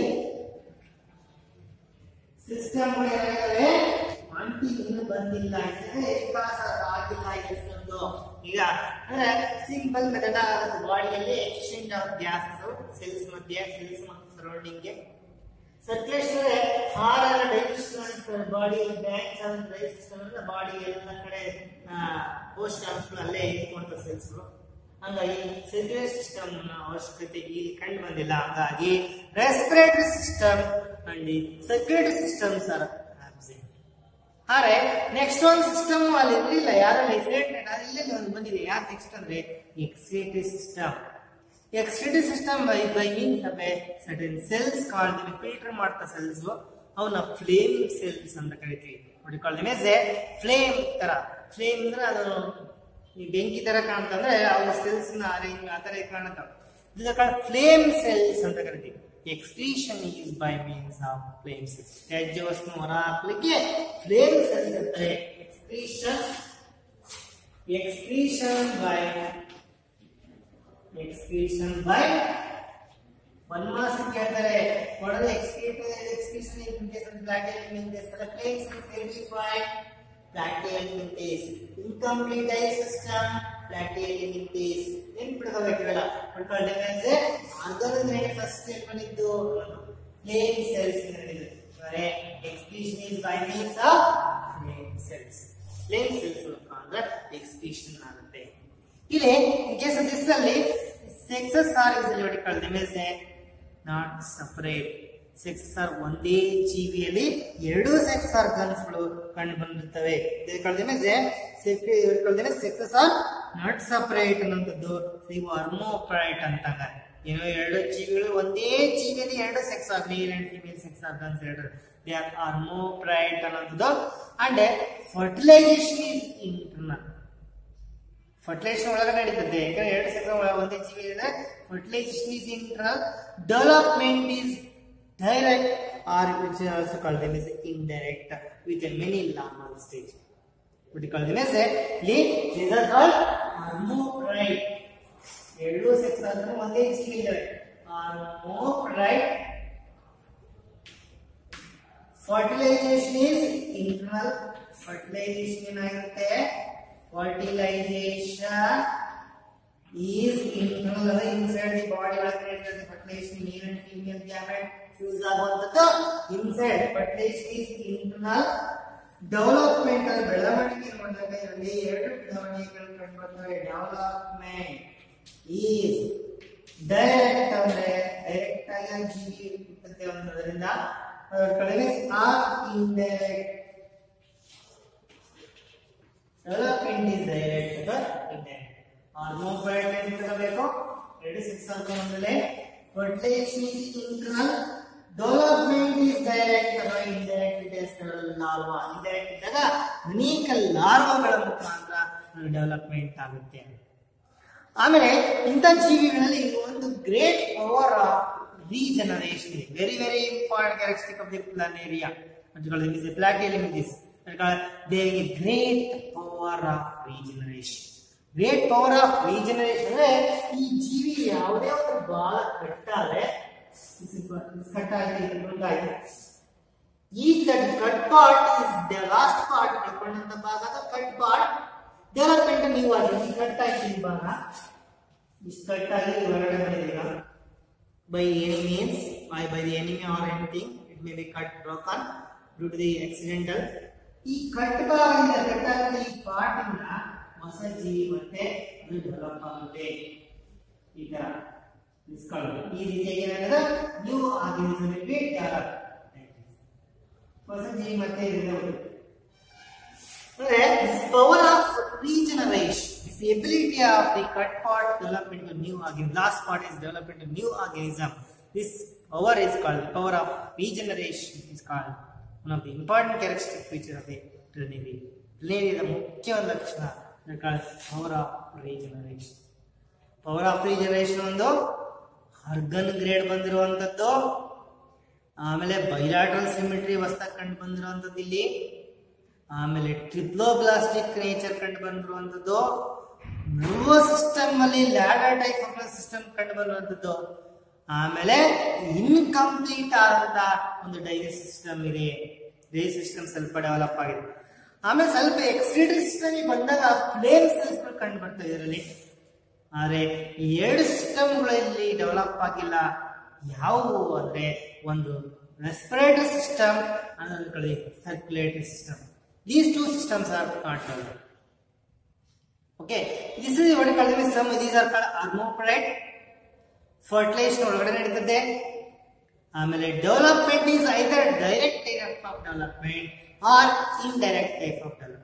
ಸಿಸ್ಟಮ್ ಏನಾಗಿದೆ? ಆಂಟಿ ಇನ್ನು ಬಂದಿಲ್ಲ, ವಿಕಾಸ ಆಗಿಲ್ಲ ಎಷ್ಟೊಂದು. ಈಗ ಅಂದ್ರೆ ಸಿಂಪಲ್ ಮೆಥಡ್ ಆಗುತ್ತೆ. ಬಾಡಿಯಲ್ಲಿ ಎಕ್ಸ್ಚೇಂಜ್ ಆಫ್ ಗ್ಯಾಸಸ್ ಸೆಲ್ಸ್ ಮಧ್ಯೆ, ಸೆಲ್ಸ್ ಮತ್ತು ಸರೌಂಡಿಂಗ್. ಸರ್ಕ್ಯುಲೇಷನ್ ಹಾಲನ್ನ digestion body banks of digestion ಅಂದ್ರೆ ಬಾಡಿ ಎಲ್ಲ ಕಡೆ ಪೋಷಕಾಂಶಗಳು ಅಲ್ಲೇ ಇಟ್ಕೊಂತ ಸೆಲ್ಸ್ಗಳು. ಹಂಗಾಗಿ ಸರ್ಕ್ಯುಲೇಟರಿ ಸಿಸ್ಟಮ್ ಅವಶ್ಯಕತೆ ಇಲ್ಲಿ ಕಂಡು ಬಂದಿಲ್ಲ. ಹಾಗಾಗಿ respiratory system and circulatory systems are absent. ಆದ್ರೆ ನೆಕ್ಸ್ಟ್ ಒಂದು ಸಿಸ್ಟಮ್ ಅಲ್ಲಿ ಇರಲಿಲ್ಲ, ಯಾರಲ್ಲಿ ಎಕ್ಸಿಲೇಟೆಡ್ ಇಲ್ಲೇ ಒಂದು ಬಂದಿದೆ. ಯಾರು ನೆಕ್ಸ್ಟ್ ಅಂದ್ರೆ excretory system. Excretory system by means of a certain cells called, filter ಮಾಡ್ತಾ ಸೆಲ್ಸ್ ಅವನ್ನ ಫ್ಲೇಮ್ ಸೆಲ್ಸ್ ಅಂತ ಕರಿತೀವಿ. ನೋಡಿ ಕಾಲ್ಡ್ ಎಸ್ ಎ ಫ್ಲೇಮ್ ತರ. ಫ್ಲೇಮ್ ಅಂದ್ರೆ ಅದು ಈ ಬೆಂಕಿ ತರ ಕಾಣ್ತಂದ್ರೆ ಅವು ಸೆಲ್ಸ್ ನ ಆ ತರ ಕಾಣುತ್ತವೆ. ಇದನ್ನ ಫ್ಲೇಮ್ ಸೆಲ್ಸ್ ಅಂತ ಕರಿತೀವಿ. Excretion is by means of flame cells. ತ್ಯಾಜ್ಯ ವಸ್ತು ಹೊರ ಹಾಕ್ಲಿಕ್ಕೆ ಫ್ಲೇಮ್ ಸೆಲ್ಸ್ ಅಂತಾರೆ. excretion by one mass ಕೇಳ್ತಾರೆ. what are the excretion in case of platinum elements? The flame cells verified platinum elements incomplete system. platinum elements ನೆನ್ಪಿಡ್ಕೋಬೇಕಿಲ್ಲ. ಆರ್ಗನೈಸ್ ಫಸ್ಟ್ ಬಂದಿದ್ದು ಫ್ಲೇಮ್ ಸೆಲ್ಸ್ ಅಂದ್ರೆ excretion is by means of flame cells. Flame cells ಅಂದ್ರೆ ಎಕ್ಸ್ಕ್ರೀಷನ್ ಆಗುತ್ತೆ. ಇಲ್ಲಿ ಇನ್ ಕೇಸ್ ಆಫ್ ದಿಸ್ ಅಲ್ಲಿ ಸೆಕ್ಸಸ್ ಆರ್ ಇಸ್ ನೋಡಿ is not separate. Sexes are ಒಂದೇ ಜೀವಿಯಲ್ಲಿ ಎರಡು ಸೆಕ್ಸ್ ಆರ್ಗನ್ಸ್ ಗಳು ಕಂಡು ಬಂದಿರ್ತವೆ. ಸೆಕ್ಸಸ್ ಆರ್ ನಾಟ್ ಸಪರೇಟ್ ಅನ್ನೋಂಥದ್ದು ಇವು ಹರ್ಮೋಫ್ರೈಟ್ ಅಂತಾಗ. ಏನೋ ಎರಡು ಜೀವಿಗಳು ಒಂದೇ ಜೀವಿಯಲ್ಲಿ ಎರಡು sex male and female sex organs ಎರಡು ದೇ ಆರ್ ಹರ್ಮೋಫ್ರೈಟ್ ಅನ್ನೋಂಥದ್ದು. And fertilisation is internal. Fertilisation ಒಳಗೆ ನಡೀತದೆ. ಯಾಕಂದ್ರೆ ಎರಡು ಸೆಕ್ಸ್ ಒಂದೇ ಜೀವಿ ಇದೆ. Fertilisation is internal. Development is direct, or which is also called them as indirect, with a many larval stage. What you call them as these are called hermaphrodite. ಎರಡು ಸೆಕ್ಸ್ ಆದ್ರೆ ಒಂದೇ ಜೀವಿ ಇದೆ. hermaphrodite. Fertilization is internal. Fertilization ಏನಾಗುತ್ತೆ? Fertilization is internal, inside the body. Fertilization male and female gamete fuse ಆಗುವಂತದ್ದು inside. Fertilization is internal. Development ಅಂದ್ರೆ ಬೆಳವಣಿಗೆ ನೋಡಿದಾಗ ಇಲ್ಲಿ ಎರಡು ಬೆಳವಣಿಗೆಗಳು ಕಂಡು ಬರ್ತವೆ. ಡೆವಲಪ್ಮೆಂಟ್ ಈಸ್ ಡೈರೆಕ್ಟ್ ಅಂದ್ರೆ ಡೈರೆಕ್ಟ್ ಆಗಿ ಜೀವಿ ಹುಟ್ಟುತ್ತೆ ಅನ್ನೋದ್ರಿಂದ indirect. Development is direct indirect. Hermaphrodite ಅಂತ ತಗೋಬೇಕು. ಎರಡು sex organs fertilisation is internal. Development is direct ಅಥವಾ indirect. It is larva. Indirect ಇದ್ದಾಗ ಅನೇಕ ಲಾರ್ವಾಗಳ ಮುಖಾಂತರ ಡೆವಲಪ್ಮೆಂಟ್ ಆಗುತ್ತೆ. ಆಮೇಲೆ ಇಂಥ ಜೀವಿಗಳಲ್ಲಿ ಒಂದು ಗ್ರೇಟ್ ಪವರ್ ಆಫ್ ರೀಜನರೇಷನ್ ಇದೆ. Very very important characteristic of the planaria. ಪ್ಲಾಟಿಯಮ್ is they great power of regeneration. Great power of regeneration ಅಂದ್ರೆ ಈ ಜೀವಿ ಯಾವುದೇ ಒಂದು ಬಾಲ ಕಟ್ಟಾದ್ರೆ ಈ cut part is the last part. ಕಟ್ಕೊಂಡಂತ ಭಾಗದ ಕಟ್ ಪಾರ್ಟ್ ಡೆವಲಪ್ಮೆಂಟ್ ನೀವು ಆಗಿದೆ. ಕಟ್ ಆಗಿ ಈ ಭಾಗ ಇಷ್ಟು ಕಟ್ ಆಗಿ ಹೊರಗಡೆ ಬಂದಿದ್ದೀಗ by any means by the enemy or anything. It may be cut broken due to the accidental. ಈ ಕಟ್ ಭಾಗದಿಂದ ಕಟ್ ಆಗಿದೆ ಈ ಪಾರ್ಟ್ ಇಂದ ಹೊಸ ಜೀವಿ ಮತ್ತೆ ಅದು ಡೆವಲಪ್ ಆಗುತ್ತೆ. ಈ ತರ ಈ ರೀತಿಯಾಗಿ ಏನಾಗಿದೆ ನ್ಯೂ ಆರ್ಗನಿಸಮ್ ಡೆವಲಪ್ ಹೊಸ ಜೀವಿ ಮತ್ತೆ ಅಂದ್ರೆ power of regeneration. This ability of the cut part develop into new organism. Last part is develop into new organism. This power is called the power of regeneration. Is called one of the important characteristic features of the planarian. Planarian ಮುಖ್ಯ ಒಂದು ಲಕ್ಷಣ power of regeneration. Power of regeneration ಒಂದು ಆರ್ಗನ್ ಗ್ರೇಡ್ ಬಂದಿರುವಂತದ್ದು. ಆಮೇಲೆ ಬೈಲಾಟ್ರಲ್ ಸಿಮಿಟ್ರಿ ಹೊಸದಾಗಿ ಕಂಡು ಬಂದಿರುವಂತದ್ದು ಇಲ್ಲಿ. ಆಮೇಲೆ ಟ್ರಿಪ್ಲೋಬ್ಲಾಸ್ಟಿಕ್ ನೇಚರ್ ಕಂಡು ಬಂದಿರುವಂತದ್ದು. ನರ್ವಸ್ ಸಿಸ್ಟಮ್ ಅಲ್ಲಿ ಲ್ಯಾಡರ್ ಟೈಪ್ ಆಫ್ ಸಿಸ್ಟಮ್ ಕಂಡು ಬಂದಿರುವಂತದ್ದು. ಆಮೇಲೆ ಇನ್ಕಂಪ್ಲೀಟ್ ಆದಂತ ಒಂದು ಡೈಜೆಸ್ಟ್ ಸಿಸ್ಟಮ್ ಇದೆ. ಡೈಜೆಸ್ಟ್ ಸಿಸ್ಟಮ್ ಸ್ವಲ್ಪ ಡೆವಲಪ್ ಆಗಿದೆ. ಆಮೇಲೆ ಸ್ವಲ್ಪ ಎಕ್ಸ್ಕ್ರೀಟರಿ ಸಿಸ್ಟಮ್ ಬಂದಾಗ ಫ್ಲೇಮ್ ಸೆಲ್ಸ್ ಕಂಡು ಬರ್ತವೆ ಇದರಲ್ಲಿ. ಆದ್ರೆ ಈ ಎರಡು ಸಿಸ್ಟಮ್ಗಳಲ್ಲಿ ಡೆವಲಪ್ ಆಗಿಲ್ಲ. ಯಾವುವು ಅಂದ್ರೆ ಒಂದು ರೆಸ್ಪಿರೇಟರಿ ಸಿಸ್ಟಮ್, ಅನ್ನೊಂದು ಕಡೆ circulatory system. These two systems are not developed. Okay, this is what we call them. Some of these are called hermaphrodite. Fertilization ಒಳಗಡೆ ನಡೀತದೆ. ಆಮೇಲೆ development is either direct type of development or indirect type of development.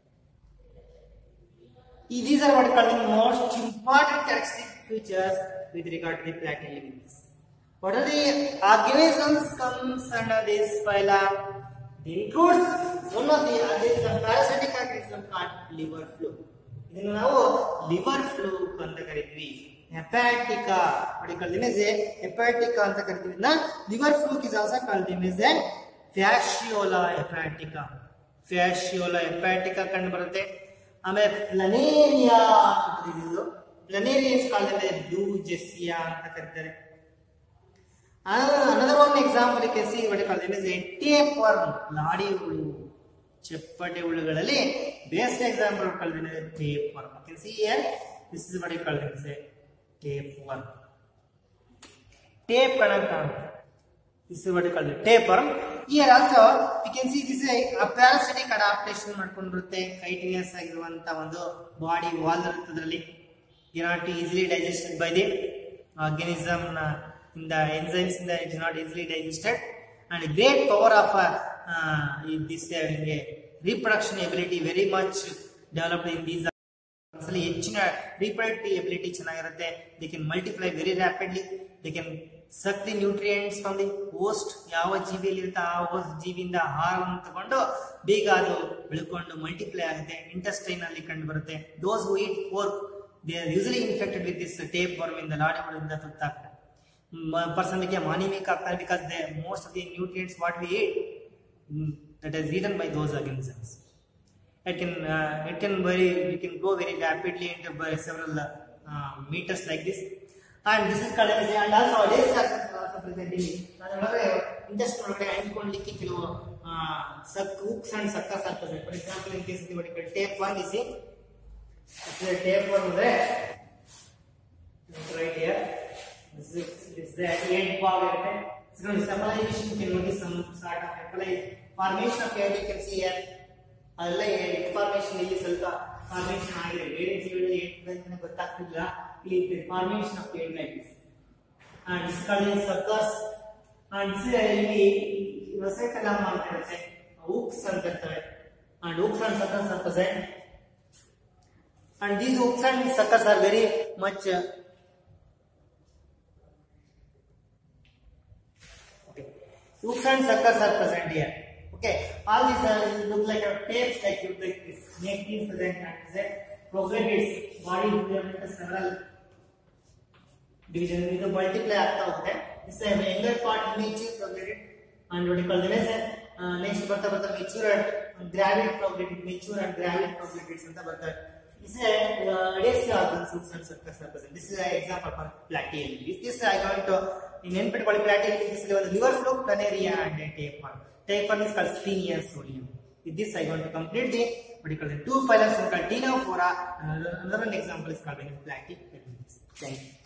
These are what are called the most important characteristic features with regard to the platyhelminths. What are the organisms comes under this phylum? It includes one of the parasitic organism called liver fluke. ಇದನ್ನು ನಾವು ಲಿವರ್ ಫ್ಲೂಕ್ ಅಂತ ಕರಿತೀವಿ. ಹೆಪಾಟಿಕಾ what you call them as a hepatica ಅಂತ ಕರಿತೀವಿ. Liver fluke is also called them as a fasciola hepatica. fasciola hepatica ಕಂಡು ಬರುತ್ತೆ. ಆಮೇಲೆ ಪ್ಲನೇರಿಯಾ ಅಂತ ಇದು planaria is called as blue jessia ಅಂತ ಕರೀತಾರೆ. Another one example you can see what you call them as a tapeworm, ಲಾಡಿ ಹುಳು, ಚಪ್ಪಟೆ ಹುಳುಗಳಲ್ಲಿ best example what you call them as a tapeworm. You can see here, this is what you call them as a tapeworm. Tape this is what you call the tapeworm. Here also you can see this is a parasitic adaptation ಮಾಡ್ಕೊಂಡಿರುತ್ತೆ. chitinous ಆಗಿರುವಂತ ಒಂದು ಬಾಡಿ ವಾಲ್ ಇರುತ್ತದರಲ್ಲಿ. cannot easily digested by the organism in the enzymes in the it is not easily digested, and great power of this reproduction ability very much developed in these ಹೆಚ್ಚಿನ reproductive ability ಚೆನ್ನಾಗಿರುತ್ತೆ. they can multiply very rapidly, they can suck the nutrients from the host. ಯಾವ ಜೀವಿಯಲ್ಲಿ ಇರುತ್ತೆ ಆ ಹೋಸ್ಟ್ ಜೀವಿಯಿಂದ ಆಹಾರವನ್ನು ತಗೊಂಡು ಬೇಗ ಅದು ಬೆಳ್ಕೊಂಡು ಮಲ್ಟಿಪ್ಲೈ ಆಗುತ್ತೆ. ಇಂಟೆಸ್ಟೈನ್ ಅಲ್ಲಿ ಕಂಡು ಬರುತ್ತೆ. those who eat pork they are usually infected with this tapeworm in the lathi ಹುಳುವಿಂದ ತುತ್ತಾಗ್ತಾರೆ. person became anemic ಆಗ್ತಾರೆ because the most of the nutrients what we eat that is eaten by those organisms. It can go very rapidly into several meters like this, and this is called as and also this is also presenting intestine ಒಳಗಡೆ ಅಂಟಿಕೊಳ್ಳಲಿಕ್ಕೆ ಕೆಲವು hooks and suckers are present. For example, in case what you call tapeworm, you see this is a tapeworm there right here. This is the end part. It's going to stabilization. You can notice some sort of formation of hair. You can see here. Formation ಇಲ್ಲಿ ಸ್ವಲ್ಪ formation ಆಗಿದೆ. ಬೇರೆ ಜೀವಿಗಳಲ್ಲಿ ಏನು ಗೊತ್ತಾಗ್ತಿಲ್ಲ. ಇಲ್ಲಿ formation of hair like this. And this is called suckers. And ಇಲ್ಲಿ ರಸೆಟ್ ಎಲ್ಲ ಮಾಡ್ತಿರುತ್ತೆ. hooks ಅಂತ ಇರ್ತವೆ. And hooks and suckers are present. And these hooks and suckers are very much hooks and suckers are present here. Okay, all these look like a tapes like this. Make these present and say progrades body development several division with the multiply ಆಗ್ತಾ ಹೋಗುತ್ತೆ. This is a younger part immature prograde and what you call them as next ಬರ್ತಾ mature and gravid prograde, mature and gravid progrades ಅಂತ ಬರ್ತಾರೆ. This is adhesive organs hooks and suckers are present. This is an example for platyhelminths. This I going to in neನ್ಪಿಟ್ಕೊಳ್ಳಿ platyhelminths ಇಲ್ಲಿ ಒಂದು liver fluke, planaria and tapeworm. Tapeworm is called Sphenia solium. With this I going to complete the what you call the two phylums called Dinophora. Another example is called platyhelminths. Thank you.